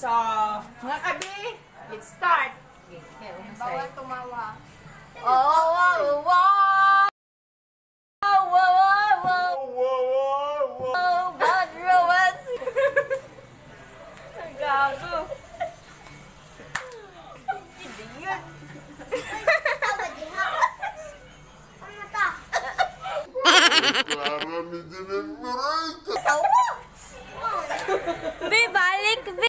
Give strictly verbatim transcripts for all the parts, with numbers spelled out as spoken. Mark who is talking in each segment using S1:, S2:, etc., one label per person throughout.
S1: So, mga kabi, let's start. Okay,
S2: bawal tumawa.
S1: Oh, wow, wow. Oh, wow, wow, wow. Oh, bad romance. Gago. Hindi yun. Be, balik, be.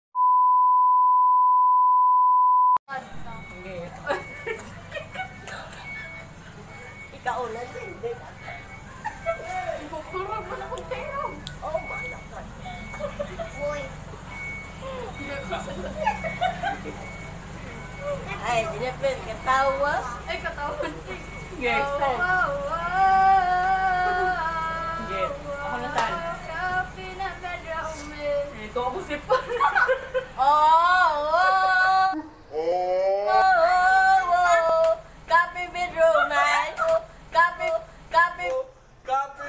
S1: Ikaw ulan din, be.
S2: Ibukurog mo na kong tero.
S1: Oh, malak man.
S2: Boy.
S1: Ay, dinapin, katawa.
S2: Ay, katawan.
S1: Yes,
S2: wow, wow, wow.
S1: Yes, ako na tan.
S2: Coffee na bedroom eh.
S1: Ito ako sipon. Oh, oh. Oh, oh, oh. Copy bedroom, man. Copy, copy. Copy.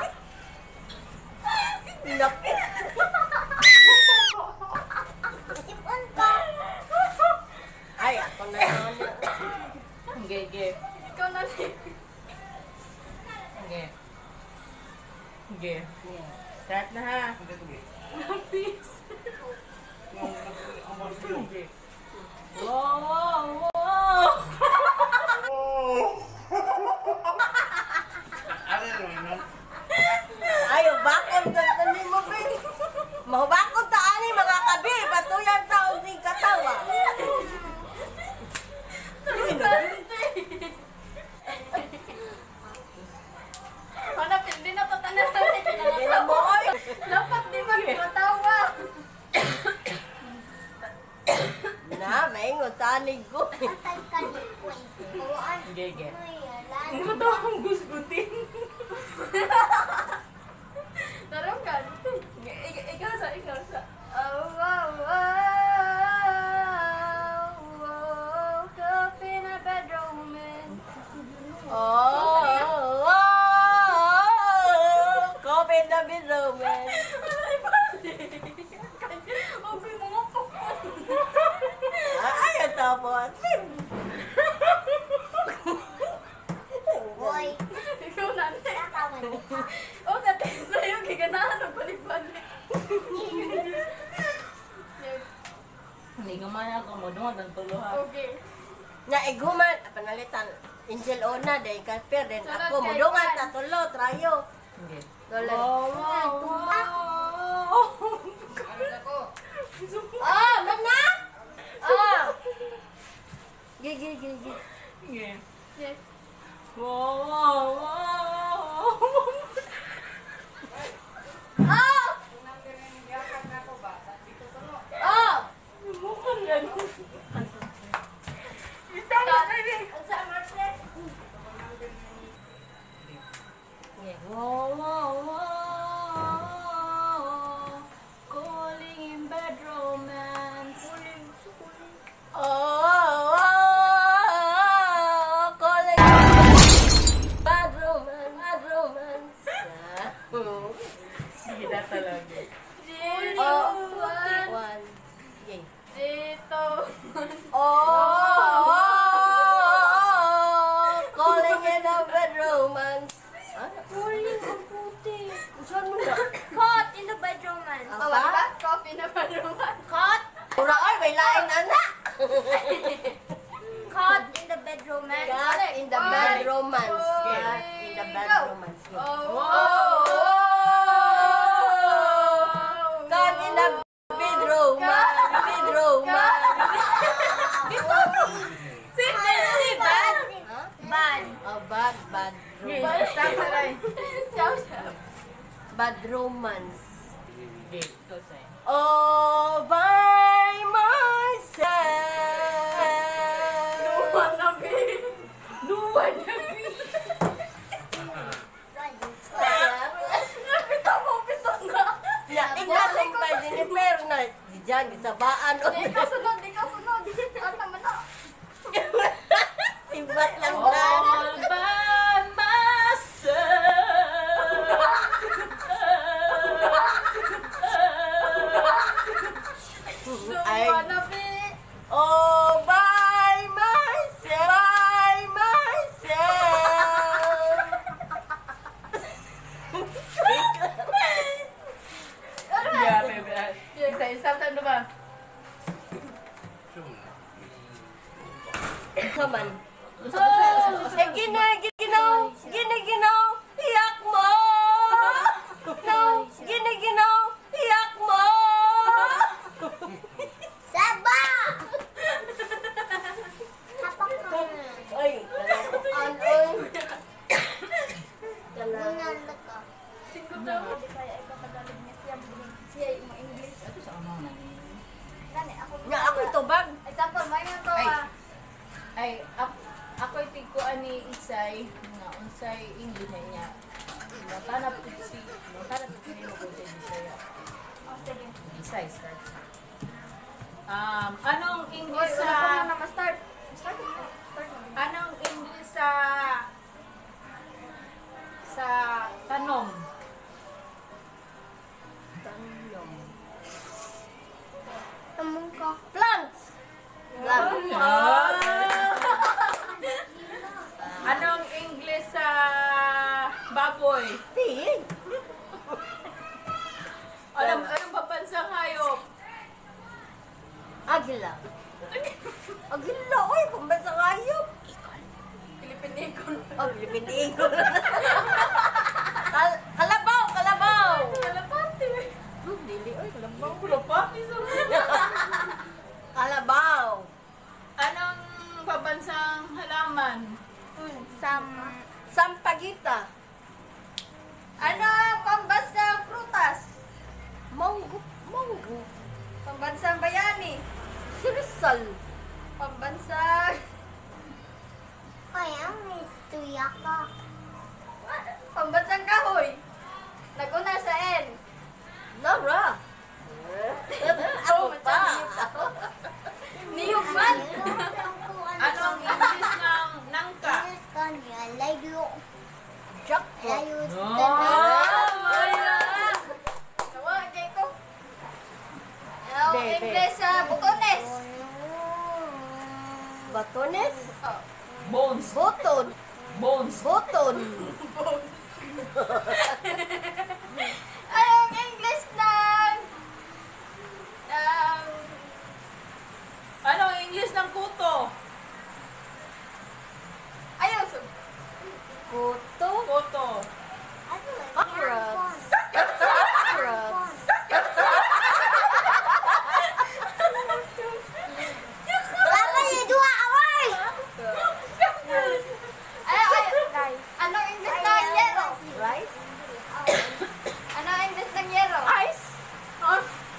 S1: Napit.
S2: Sipon ka.
S1: Ay, ako na naman. Sige, sige.
S2: Ikaw na rin.
S1: Sige. Sige. Start na ha.
S2: Peace.
S1: Sige. Wow, wow, wow. Ayaw, bakit nagtanin mo, Pin? Mahubakot ta ani mga kabi, patuyan taon si katawa.
S2: Hanap, hindi na patanan natin.
S1: Hindi na mo, oy.
S2: Dapat di ba matawa?
S1: Na, maingon tanig ko. Sige, sige. Ano to ang gusgutin?
S2: Tarong ka.
S1: Ikaw sa, ikaw sa.
S2: Oh, wow, wow, wow. Coffee na bedroom eh.
S1: Oh, oh, oh. Coffee na binumin.
S2: Okay, mga pupon.
S1: Ay, ang tapos.
S2: Boy. Ikaw na. Oh, dati sa'yo, giganahan ng balik-balik.
S1: Hindi ko man ako mo doon ang tuluhan.
S2: Okay.
S1: Na iguman, panalitan. Angel Ona, day Kasper, then
S2: Sunod
S1: ako mo
S2: kay
S1: doon
S2: Juan.
S1: tatulo, trayo. Hindi. Dole.
S2: Wow, wow,
S1: wow.
S2: Ah, mana? Ah.
S1: Gigi, gigi. Gigi.
S2: Yes.
S1: Wow, wow, wow.
S2: Ah! Ah!
S1: Mukha yan. Wow, wow, wow. Calling in bed romance. Oh, oh, oh. Calling bad romance, bad romance. Sige na talaga. Oh, one. Sige.
S2: Dito.
S1: Oh, calling in a bed romance. Calling ang puti. Saan mo na?
S2: Caught in the bedroom man.
S1: Apa?
S2: Oh, diba? Coffee na bedroom man.
S1: Caught? Pura ay, may lain anak.
S2: Caught in the bedroom man.
S1: Caught in the bed romance. Caught in the bed romance.
S2: Oh,
S1: Oh, caught in the bed romance. Bed romance.
S2: Si si bad. Bad.
S1: Oh, bad, bad romance.
S2: Stop na rin. Stop, stop.
S1: Bad romance. Oh, by myself.
S2: Luwan na, B. Luwan na, B. Napita mo, pito na.
S1: Ya, tingnan lang pa din ni Perna. Diyan, gisabaan.
S2: Di ka sunod, di ka sunod. Ano naman na?
S1: Simbat lang
S2: Oh.
S1: na.
S3: All by myself.
S1: Ay.
S2: Wanna be.
S1: Oh, by myself, by myself.
S3: Ya, bebe. Isa, isa, saan ba?
S1: Come on. Ay, gina, ginaw, gina, ginaw, iyak mo. No, gina, ginaw, iyak mo. Saba! Ay, ano?
S2: Singko daw. Kaya ikaw kadalag niya siya. Siya yung mga English.
S3: Ito sa ano na ni?
S2: Gani, ako.
S1: Nga ako ito, bag.
S2: Example, may nga to
S3: Ay.
S2: ah.
S3: Ay, ako, ako tigkuan ni Isay, nga unsay English na niya. Matanap ko si, matanap ko ni mo kung sa Bisaya.
S2: Oh, sige.
S3: Isay, start. Um, anong
S2: Oy,
S3: English
S2: wala pa
S3: sa,
S2: na ma-start. Start mo. Start mo.
S3: anong English sa, sa tanong?
S1: Plants. Plants.
S3: Anong English sa baboy?
S1: Pig.
S3: Anong, anong pabansang hayop?
S1: Agila. Agila, oy, pambansang hayop.
S2: Philippine Eagle.
S1: Oh, Pilipinigo. Kal kalabaw, kalabaw.
S2: Kalapati.
S1: Hmm, dili, oy, kalabaw.
S3: Kulapati sa
S1: Kalabaw.
S3: Anong pabansang halaman?
S2: Sam.
S1: Sampagita.
S2: Ano ang pambansang prutas?
S1: Manggo, manggo.
S2: Pambansang bayani.
S1: Sirisal.
S2: Pambansang...
S4: Kaya may istorya ka.
S2: Pambansang kahoy. Naguna sa N.
S1: Laura. Ako pa.
S2: Niyuman.
S3: Anong English ng nangka?
S4: Kanya, layo.
S1: Jackpot.
S4: Layo sa
S3: No.
S2: Oh, wala. Tawa, Jacob. Ano ang
S1: Bebe.
S2: English sa butones?
S1: Batones.
S2: Oh.
S3: Bones.
S1: Boton.
S3: Bones.
S1: Boton.
S2: Ano ang English ng... ng...
S3: Anong English ng kuto?
S2: Ayun, so...
S1: Kuto.
S3: Kuto.
S1: Carrots. Carrots.
S4: Lama niya dua away!
S2: Ano, ay, ano ang English ng yero?
S1: Rice.
S2: Ano ang English ng yero?
S3: Ice.
S2: Huh?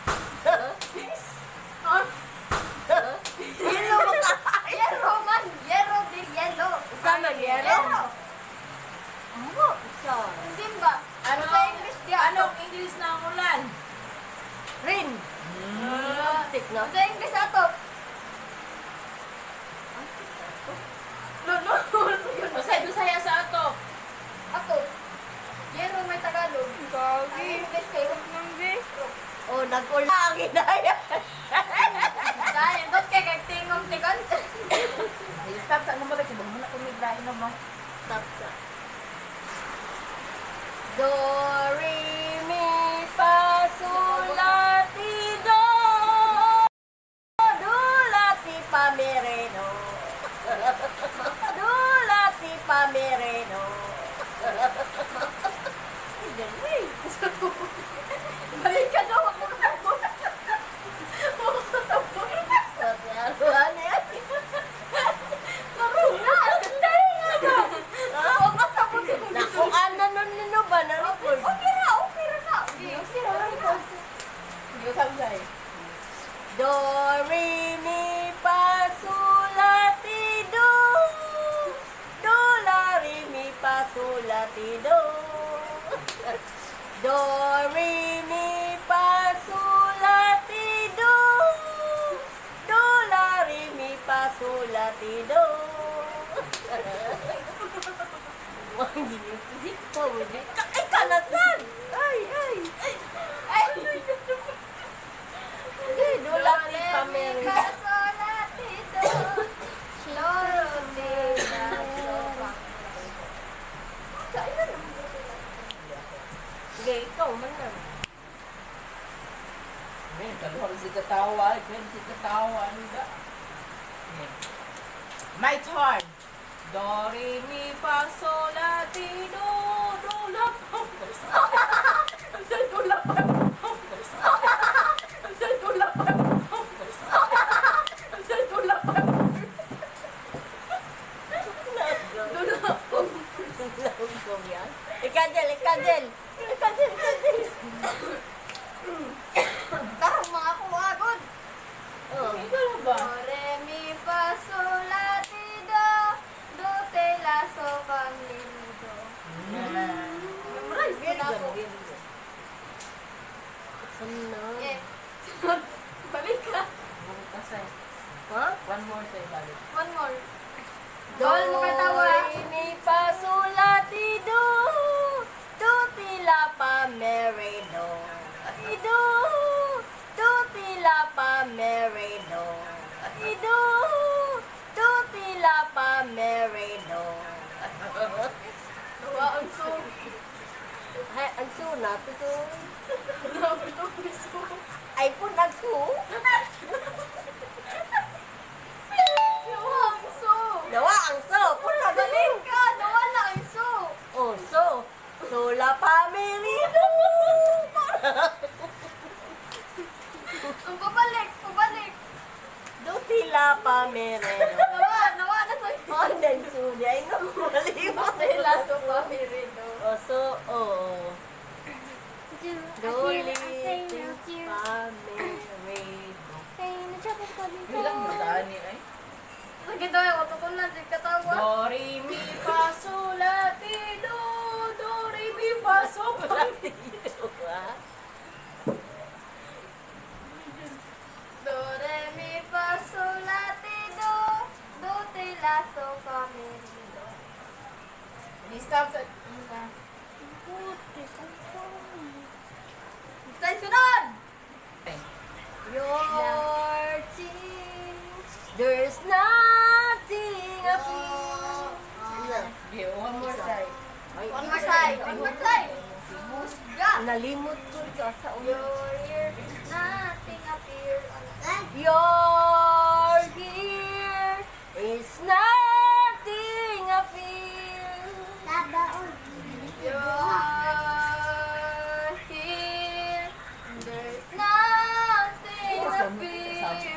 S2: Huh?
S1: Yelo mo ka.
S2: Yero man! Yero di yelo!
S1: Sama yelo.
S2: Yero!
S1: Ano? Isa.
S2: Simba! Ano sa English di
S3: Anong English ng ulan?
S1: Rin. Tik na.
S2: Ano sa English ato? Lolo!
S3: Masay Bisaya sa ato.
S2: Ato. Yero may Tagalog. Ang English kayo.
S1: Oh, nag-ulagi na yan.
S2: Dahil doon kay kay tingong tikon.
S3: Ay, stop sa numero ko. Muna kung may brahin na mo.
S1: Stop ka. Do, re, mi, fa, sol, la, ti, do. Do, la, ti, fa, mi, re, do. Do, la, ti, fa, mi, re, do. Ay, dali.
S2: Balik ka daw ako na ako.
S1: Ano yan?
S2: Marunal! Dali nga ba? Ako kasabot ko.
S1: Naku, ano nun nino ba na record?
S2: Okay na, okay na. Okay, okay na.
S3: Hindi ko sabay.
S1: Do, re, mi, fa, sol, la, ti, do. Do, la, re, mi, fa, sol, la, ti, do. Do, re, mi, fa, sol, la, ti, do. Do, la, re, mi, fa, sol, la, ti, do. Wah, gini. Ikaw, hindi. Ay, kanasan! Ay, ay.
S2: Ay!
S1: Hindi, do, la, ti,
S3: katawan da. My turn. Do, re, mi, fa, sol, la, ti, do, do, la, fa, sol.
S2: Saan ko lapag? Saan ko lapag? Saan ko lapag? Dulapog.
S1: Laugong yan. Ikadel, ikadel. Ikadel, ikadel.
S2: Tarong mga kuwagod.
S1: Oh.
S3: Ikaw na ba?
S2: Do, re, mi, fa, sol, la, ti, do. Do, te, la, so, fam, li, mi, do. Memorize ko
S1: Very
S2: na
S1: good,
S2: ako.
S1: very good. Sunod.
S2: Eh, balik ka.
S3: Balik ka sa'yo.
S1: Ha?
S3: One more sa'yo, balik.
S2: One more.
S1: Do,
S2: Bawal mo katawa.
S1: re, mi, fa, sol, la, ti, do. Do, ti, la, fa, mi, re, do. Ti, do. Do, ti, la, fa, mi, re, do. Ti, do. Do, ti, la, fa, mi, re, do.
S2: Nawa ang so.
S1: Ay, ang sunat ito.
S2: Nawa ang so.
S1: Ay po, nagsu.
S2: Nawa ang so.
S1: Nawa ang so. Punta galing.
S2: Galing ka. Nawa na ang so.
S1: Oh, so. So, la family do.
S2: Ang pabalik. Pabalik.
S1: Do tila family do.
S2: Nawa. Nawa na sa
S1: Oh, then so, di ay no. Malimot.
S2: Dela so pamiri do.
S1: Oh, so, oh.
S4: Do,
S1: Do,
S4: I
S1: li,
S4: say
S1: ti,
S4: no, dear.
S1: family do.
S4: Say no, trouble coming
S3: Bilang mo
S4: down.
S3: daan ni ay?
S2: Sige daw. Ako ko na. Di katawa.
S3: Do, re, mi, fa, sol, la, ti, do. Do, re, mi, fa, sol, la, ti, do.
S1: Ah.
S2: Do, re, mi, fa, sol, la, ti, do. Do, te, la, so, fa, mi, ri, do.
S3: Di-stop sa...
S2: Say sunod!
S1: Your tears, there's nothing of you.
S3: Okay, one more side.
S2: One more side. One more side. Musga.
S1: Nalimot ko ka sa ulo.
S2: Your ear, nothing appear.
S1: Your here is nothing of you.
S4: Tabaon.
S2: You're here. There's nothing appear.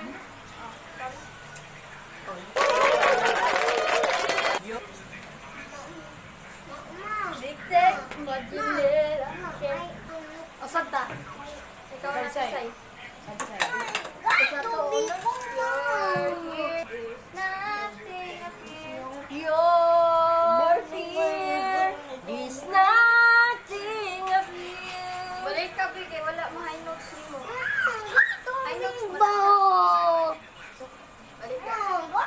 S2: Dictate, modulera. O, santa. Ikaw na
S3: Say, say.
S2: say.
S3: Side side.
S2: Isa to, uno. You're here. There's nothing appear.
S1: Your here is nothing of you.
S2: Balik ka, Bigay. Wala mo high notes mo. High notes mo.
S4: Bow.
S2: Balik ka.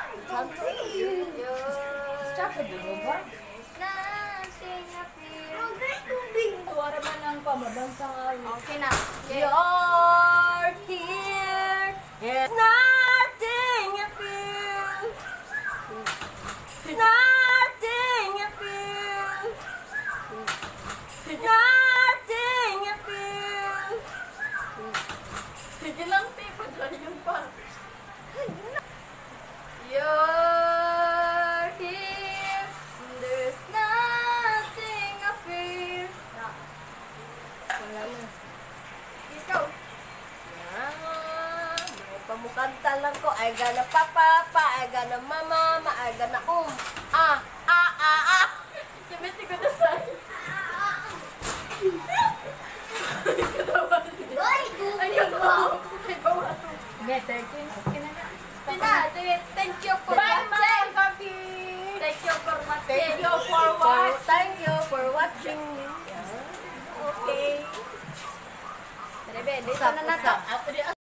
S2: You're
S3: Stop sa dulo ba?
S2: nothing appear.
S3: Tuwara man ang pamabansang araw.
S2: Okay na. Yeah.
S1: Your here is nothing of you. Nothing of you. Nothing of you.
S2: Sige lang, tipo. Dahil pa. You're here. There's nothing appear.
S1: Wala na.
S2: Ikaw.
S1: Ah, may pamukanta lang ko. Ay gana papapa, ay gana mamama, ay gana um. Ah, ah, ah, ah.
S2: Sabiti ko na sa'yo.
S4: Boy,
S2: Ay, katawa ko. Ay, bawa ko.
S3: May thirteen. Okay na nga.
S2: Tina, sige, thank you for
S3: Bye,
S2: watching.
S3: my coffee!
S2: Thank you for watching.
S3: Thank you for
S1: For,
S3: watching.
S1: thank you for watching. Okay.
S2: Rebe, dito na nato.
S3: After the